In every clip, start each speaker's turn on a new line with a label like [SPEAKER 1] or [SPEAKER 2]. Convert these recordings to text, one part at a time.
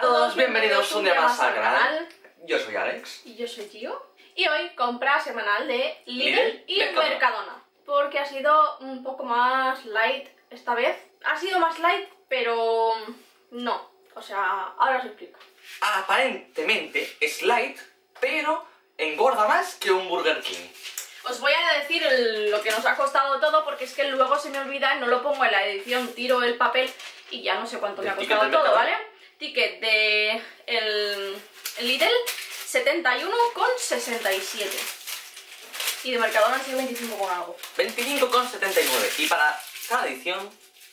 [SPEAKER 1] todos, bienvenidos un día más al canal. Yo soy Alex.
[SPEAKER 2] Y yo soy Gio. Y hoy compra semanal de Lidl y Mercadona. Porque ha sido un poco más light esta vez. Ha sido más light, pero no. O sea, ahora os explico.
[SPEAKER 1] Aparentemente es light, pero engorda más que un Burger King.
[SPEAKER 2] Os voy a decir lo que nos ha costado todo, porque es que luego se me olvida y no lo pongo en la edición, tiro el papel y ya no sé cuánto me ha costado todo, ¿vale? Ticket de el Lidl, 71,67. Y de Mercadona han sido 25 con algo.
[SPEAKER 1] 25,79. Y para cada edición...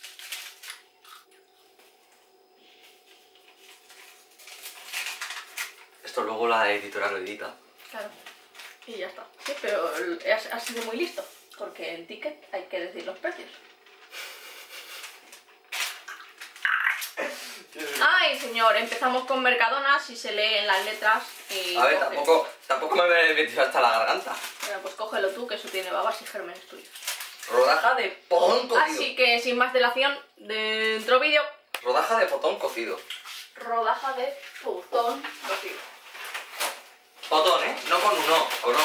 [SPEAKER 1] Esto luego la editora lo edita.
[SPEAKER 2] Claro. Y ya está. Sí, pero ha sido muy listo, porque en ticket hay que decir los precios. Ay, señor, empezamos con Mercadona, si se leen las letras y...
[SPEAKER 1] A ver, tampoco me he metido hasta la garganta.
[SPEAKER 2] Bueno, pues cógelo tú, que eso tiene babas y gérmenes tuyos.
[SPEAKER 1] Rodaja de potón cocido.
[SPEAKER 2] Así que, sin más dilación, dentro vídeo...
[SPEAKER 1] Rodaja de potón cocido.
[SPEAKER 2] Rodaja de potón cocido.
[SPEAKER 1] Potón, ¿eh? No con uno, o no.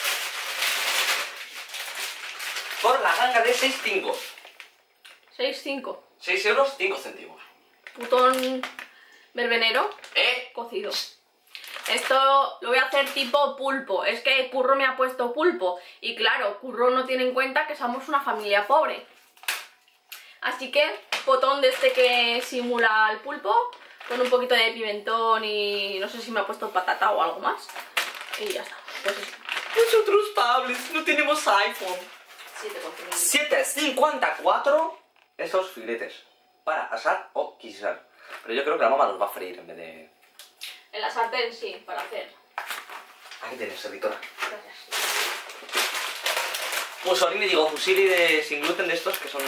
[SPEAKER 1] Por la ganga de 6,5.
[SPEAKER 2] 6,5.
[SPEAKER 1] 6 euros, 5 céntimos.
[SPEAKER 2] Putón verbenero cocido. Esto lo voy a hacer tipo pulpo. Es que Curro me ha puesto pulpo. Y claro, Curro no tiene en cuenta que somos una familia pobre. Así que potón de este que simula el pulpo, con un poquito de pimentón y no sé si me ha puesto patata o algo más. Y ya está. Pues eso.
[SPEAKER 1] Nosotros, Pables, no tenemos iPhone.
[SPEAKER 2] 7,50.
[SPEAKER 1] 7,54 esos filetes para asar o guisar. Pero yo creo que la mamá los va a freír en vez de...
[SPEAKER 2] En la sartén sí, para hacer.
[SPEAKER 1] Aquí tienes, editora.
[SPEAKER 2] Gracias.
[SPEAKER 1] Mussolini, digo, fusilli de sin gluten de estos que son...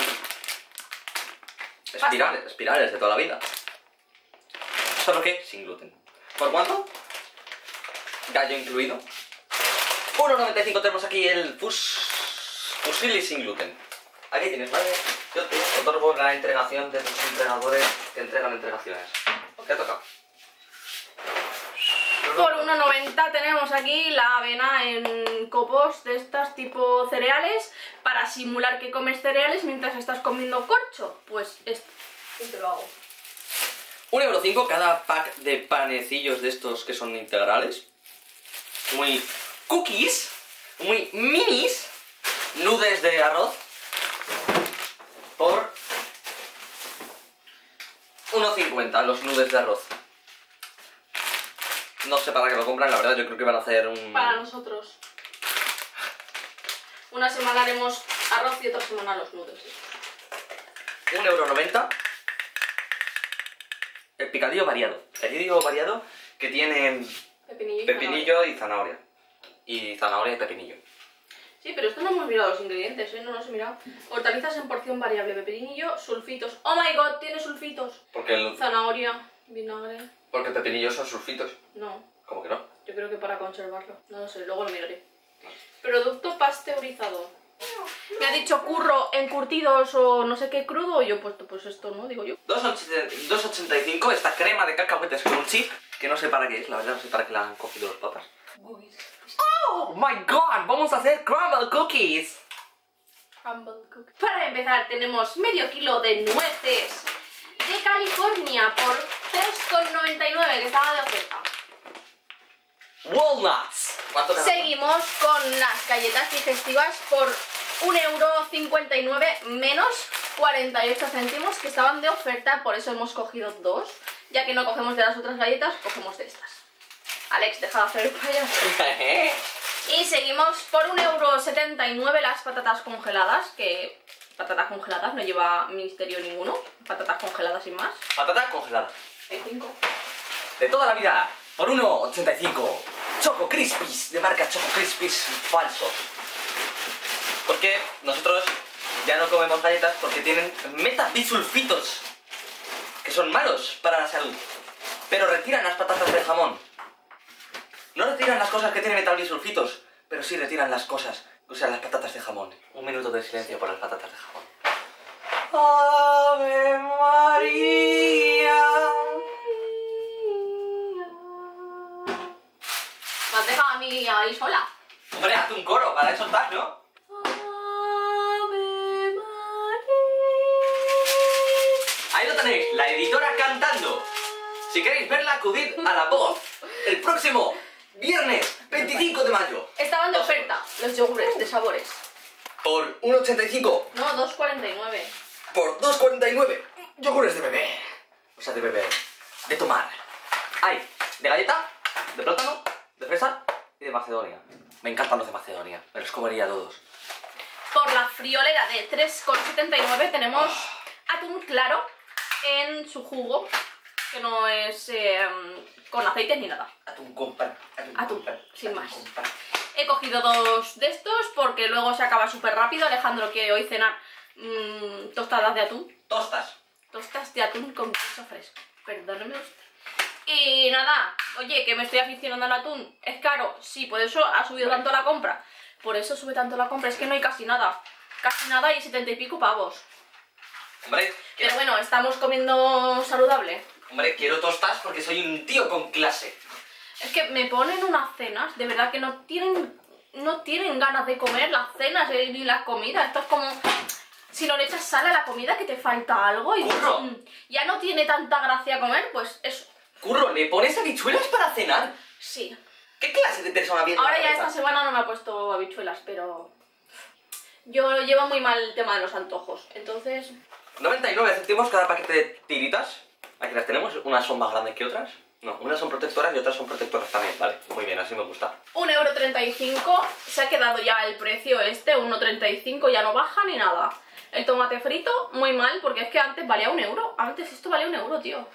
[SPEAKER 1] Espirales de toda la vida. Solo que sin gluten. ¿Por cuánto? Gallo incluido. 1,95 tenemos aquí el fusilli sin gluten. Aquí tienes, ¿vale? Yo te otorgo la entregación de los entregadores que entregan entregaciones. ¿Qué ha tocado?
[SPEAKER 2] Por 1,90 tenemos aquí la avena en copos de estas tipo cereales, para simular que comes cereales mientras estás comiendo corcho. Pues esto, yo te lo hago.
[SPEAKER 1] 1,05 € cada pack de panecillos de estos que son integrales. Muy cookies, muy minis, nudes de arroz. Por 1,50 los nudes de arroz. No sé para qué lo compran, la verdad, yo creo que van a hacer un...
[SPEAKER 2] Para nosotros. Una semana haremos arroz y otra semana los nudos.
[SPEAKER 1] 1,90 €. El picadillo variado. El picadillo variado que tiene pepinillo y zanahoria. Y zanahoria y pepinillo.
[SPEAKER 2] Sí, pero esto no hemos mirado los ingredientes, ¿eh? No los he mirado. Hortalizas en porción variable, pepinillo, sulfitos. ¡Oh my god! Tiene sulfitos.
[SPEAKER 1] Porque el...
[SPEAKER 2] Zanahoria, vinagre...
[SPEAKER 1] Porque el pepinillo son sulfitos.
[SPEAKER 2] No.
[SPEAKER 1] ¿Cómo que no?
[SPEAKER 2] Yo creo que para conservarlo. No lo sé, luego lo miraré. Producto pasteurizado. Me ha dicho Curro encurtidos o no sé qué crudo, y yo he puesto pues esto, ¿no? Digo yo.
[SPEAKER 1] 2,85 esta crema de cacahuetes con un chip, que no sé para qué es, la verdad, no sé para qué la han cogido los papas. ¡Oh my god! ¡Vamos a hacer crumble cookies!
[SPEAKER 2] Crumble cookies. Para empezar tenemos medio kilo de nueces de California por 3,99, que estaba de oferta.
[SPEAKER 1] Walnuts. ¿Cuánto te
[SPEAKER 2] Seguimos con las galletas digestivas por 1,59 € menos 48 céntimos, que estaban de oferta, por eso hemos cogido dos. Ya que no cogemos de las otras galletas, cogemos de estas. Alex, deja de hacer el payaso. Y seguimos por 1,79 € las patatas congeladas, que patatas congeladas no lleva misterio ninguno. Patatas congeladas sin más.
[SPEAKER 1] Patata congelada.
[SPEAKER 2] Hay 5.
[SPEAKER 1] De toda la vida, por 1,85 €. Choco Crispies, de marca Choco Crispies falsos. Porque nosotros ya no comemos galletas porque tienen metabisulfitos, que son malos para la salud. Pero retiran las patatas de jamón. No retiran las cosas que tienen metabisulfitos, pero sí retiran las cosas, o sea, las patatas de jamón. Un minuto de silencio por las patatas de jamón. Ave María.
[SPEAKER 2] has dejado a mí ahí sola.
[SPEAKER 1] Hombre, haz un coro, para eso estás, ¿no?
[SPEAKER 2] Ave María.
[SPEAKER 1] Ahí lo tenéis, la editora cantando. Si queréis verla, acudid a La Voz el próximo viernes 25 de mayo.
[SPEAKER 2] Estaban de oferta los yogures de sabores.
[SPEAKER 1] Por 1,85.
[SPEAKER 2] No, 2,49.
[SPEAKER 1] Por 2,49. Yogures de bebé. O sea, de bebé. De tomar. Hay de galleta, de plátano, de fresa y de Macedonia. Me encantan los de Macedonia. Me los comería todos.
[SPEAKER 2] Por la friolera de 3,79 tenemos atún claro en su jugo, que no es con aceite ni nada.
[SPEAKER 1] Atún compra.
[SPEAKER 2] Atún, sin más. He cogido 2 de estos porque luego se acaba súper rápido. Alejandro quiere hoy cenar tostadas de atún. Tostas de atún con queso fresco. Perdóneme usted. Y nada, oye, que me estoy aficionando al atún. ¿Es caro? Sí, por eso ha subido tanto la compra. Por eso sube tanto la compra. Es que no hay casi nada. Casi nada y 70 y pico pavos.
[SPEAKER 1] Hombre,
[SPEAKER 2] pero bueno, estamos comiendo saludable.
[SPEAKER 1] Hombre, quiero tostas porque soy un tío con clase.
[SPEAKER 2] Es que me ponen unas cenas, de verdad que no tienen ganas de comer las cenas ni las comidas. Esto es como si no le echas sal a la comida, que te falta algo y ya no tiene tanta gracia comer, pues eso.
[SPEAKER 1] Curro, ¿le pones habichuelas para cenar?
[SPEAKER 2] Sí.
[SPEAKER 1] ¿Qué clase de persona viene?
[SPEAKER 2] Ahora ya esta semana no me ha puesto habichuelas, pero yo llevo muy mal el tema de los antojos, entonces...
[SPEAKER 1] 99 céntimos cada paquete de tiritas. Aquí las tenemos, unas son más grandes que otras. No, unas son protectoras y otras son protectoras también. Vale, muy bien, así me gusta.
[SPEAKER 2] 1,35 €, se ha quedado ya el precio este, 1,35 €, ya no baja ni nada. El tomate frito, muy mal, porque es que antes valía 1 €. Antes esto valía 1 €, tío.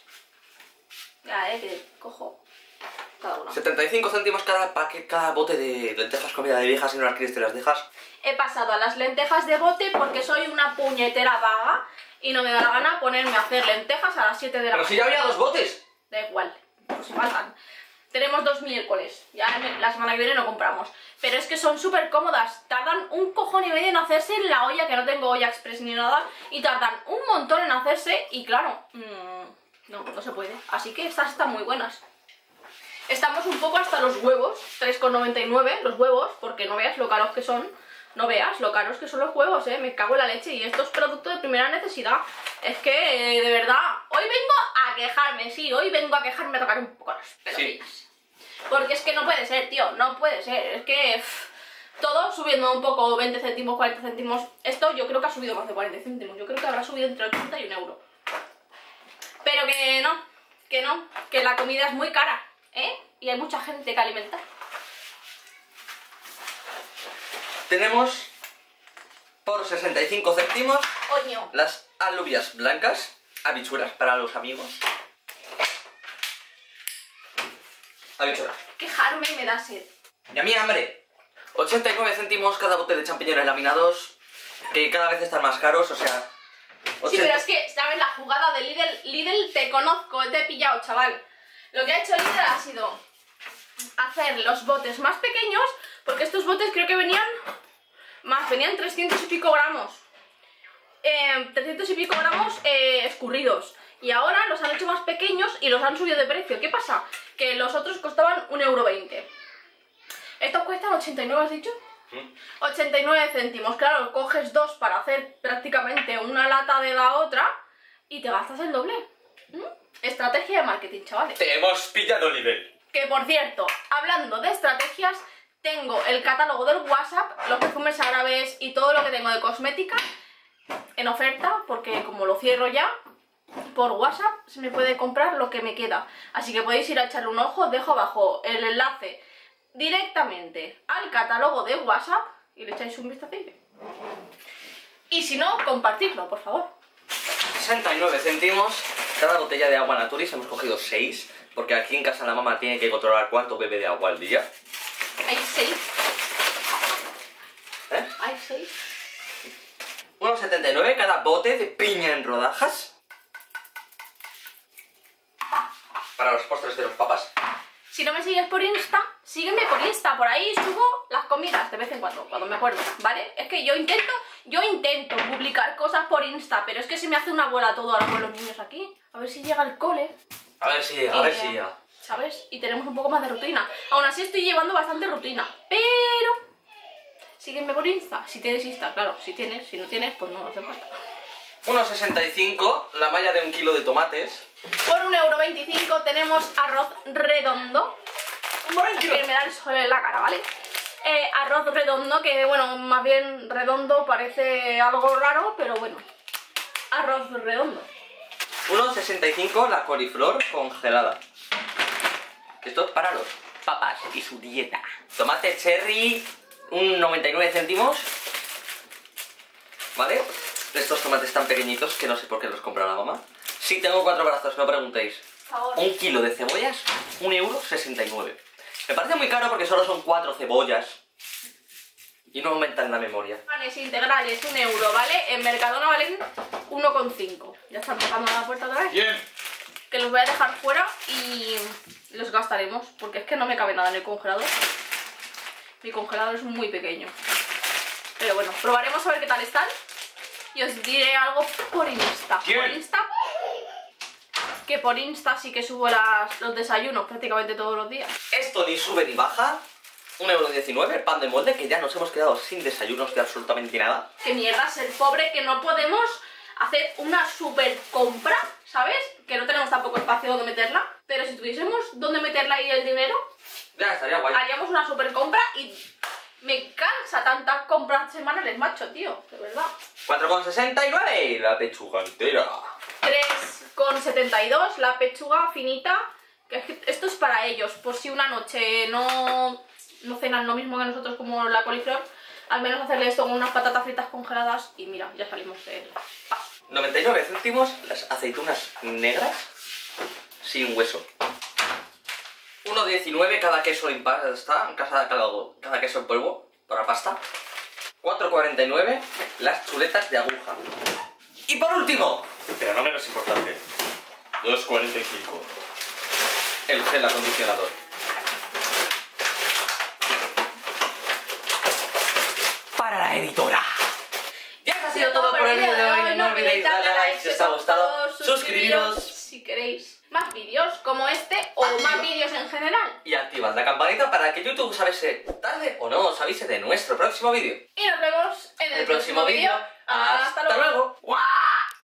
[SPEAKER 2] Ya, que cojo cada una.
[SPEAKER 1] 75 céntimos cada paquete, cada bote de lentejas comida de viejas. Si no las quieres te las dejas.
[SPEAKER 2] He pasado a las lentejas de bote porque soy una puñetera vaga y no me da la gana ponerme a hacer lentejas a las 7 de la mañana.
[SPEAKER 1] Pero si ya había 2 botes.
[SPEAKER 2] Da igual, pues si faltan. Tenemos 2 miércoles, ya la semana que viene no compramos. Pero es que son súper cómodas, tardan un cojón y medio en hacerse en la olla, que no tengo olla express ni nada, y tardan un montón en hacerse y claro, no se puede. Así que estas están muy buenas. Estamos un poco hasta los huevos, 3,99 los huevos, porque no veas lo caros que son. No veas lo caros que son los huevos, me cago en la leche. Y esto es producto de primera necesidad. Es que, de verdad, hoy vengo a quejarme, sí, hoy vengo a quejarme, a tocar un poco las pelotillas. Sí. Porque es que no puede ser, tío, no puede ser. Es que todo subiendo un poco, 20 céntimos, 40 céntimos. Esto yo creo que ha subido más de 40 céntimos. Yo creo que habrá subido entre 80 y 1 €. Pero que la comida es muy cara, y hay mucha gente que alimentar.
[SPEAKER 1] Tenemos por 65 céntimos
[SPEAKER 2] Coño.
[SPEAKER 1] Las alubias blancas, habichuelas para los amigos. Habichuelas.
[SPEAKER 2] Quejarme me da sed.
[SPEAKER 1] Y a mí hambre. 89 céntimos cada bote de champiñones laminados, que cada vez están más caros, o sea...
[SPEAKER 2] Sí, pero es que, ¿sabes? La jugada de Lidl te conozco, te he pillado, chaval. Lo que ha hecho Lidl ha sido hacer los botes más pequeños, porque estos botes creo que venían 300 y pico gramos. 300 y pico gramos escurridos. Y ahora los han hecho más pequeños y los han subido de precio. ¿Qué pasa? Que los otros costaban 1,20 €. Estos cuestan 89, ¿has dicho? 89 céntimos. Claro, coges 2 para hacer prácticamente una lata de la otra y te gastas el doble. Estrategia de marketing, chavales.
[SPEAKER 1] Te hemos pillado el nivel.
[SPEAKER 2] Que por cierto, hablando de estrategias, tengo el catálogo del WhatsApp, los perfumes árabes y todo lo que tengo de cosmética en oferta, porque como lo cierro ya, por WhatsApp se me puede comprar lo que me queda. Así que podéis ir a echarle un ojo, dejo abajo el enlace directamente al catálogo de WhatsApp y le echáis un vistacillo. Y si no, compartidlo, por favor.
[SPEAKER 1] 69 céntimos cada botella de agua Naturis. Hemos cogido 6, porque aquí en casa la mamá tiene que controlar cuánto bebe de agua al día.
[SPEAKER 2] Hay 6. Hay 6.
[SPEAKER 1] 1,79 cada bote de piña en rodajas. Para los postres de los papas.
[SPEAKER 2] Si no me sigues por Insta, sígueme por Insta. Por ahí subo las comidas de vez en cuando me acuerdo, ¿vale? Es que yo intento publicar cosas por Insta, pero es que se me hace una bola todo ahora con los niños aquí. A ver si llega el cole.
[SPEAKER 1] A ver si llega,
[SPEAKER 2] ¿sabes? Y tenemos un poco más de rutina. Aún así estoy llevando bastante rutina, pero... sígueme por Insta, si tienes Insta, claro, si tienes, si no tienes, pues no hace falta.
[SPEAKER 1] 1,65 la malla de 1 kilo de tomates.
[SPEAKER 2] Por 1,25 € tenemos arroz redondo. Que me da el sol en la cara, ¿vale? Arroz redondo, que bueno, más bien redondo parece algo raro, pero bueno. Arroz redondo.
[SPEAKER 1] 1,65 la coliflor congelada. Esto es para los papas y su dieta. Tomate cherry, un 99 céntimos. ¿Vale? Estos tomates tan pequeñitos que no sé por qué los compra la mamá. Sí, tengo 4 brazos, no preguntéis. 1 kilo de cebollas, 1,69 €. Me parece muy caro porque solo son 4 cebollas. Y no aumentan la memoria.
[SPEAKER 2] Panes integrales, 1 €, ¿vale? En Mercadona valen 1,5 €. Ya están tocando la puerta otra vez.
[SPEAKER 1] Bien.
[SPEAKER 2] Que los voy a dejar fuera y los gastaremos. Porque es que no me cabe nada en el congelador. Mi congelador es muy pequeño. Pero bueno, probaremos a ver qué tal están. Y os diré algo por Insta.
[SPEAKER 1] ¿Quién?
[SPEAKER 2] Por Insta. Que por Insta sí que subo los desayunos prácticamente todos los días.
[SPEAKER 1] Esto ni sube ni baja. 1,19 € el pan de molde, que ya nos hemos quedado sin desayunos de absolutamente nada.
[SPEAKER 2] Qué mierda ser pobre, que no podemos hacer una super compra, ¿sabes? Que no tenemos tampoco espacio donde meterla. Pero si tuviésemos donde meterla y el dinero,
[SPEAKER 1] Ya estaría guay.
[SPEAKER 2] haríamos una super compra y me cansa tantas compras semanales, macho, tío, de verdad.
[SPEAKER 1] 4,69 la pechuga entera.
[SPEAKER 2] 3,72 la pechuga finita, que es que esto es para ellos, por si una noche no cenan lo mismo que nosotros como la coliflor, al menos hacerle esto con unas patatas fritas congeladas y mira, ya salimos de paso.
[SPEAKER 1] 99 céntimos las aceitunas negras sin hueso. 1,19 cada queso en pasta, cada queso en polvo para pasta. 4,49 las chuletas de aguja. Y por último, pero no menos importante, 2,45 el gel acondicionador. Para la editora. Ya ha sido todo por el vídeo de hoy. No olvidéis darle a like si os ha gustado, suscribiros
[SPEAKER 2] si queréis más vídeos como este o más vídeos en general.
[SPEAKER 1] y activad la campanita para que YouTube os avise tarde o no os avise de nuestro próximo vídeo.
[SPEAKER 2] Y nos vemos en
[SPEAKER 1] el próximo vídeo. ¡Hasta luego!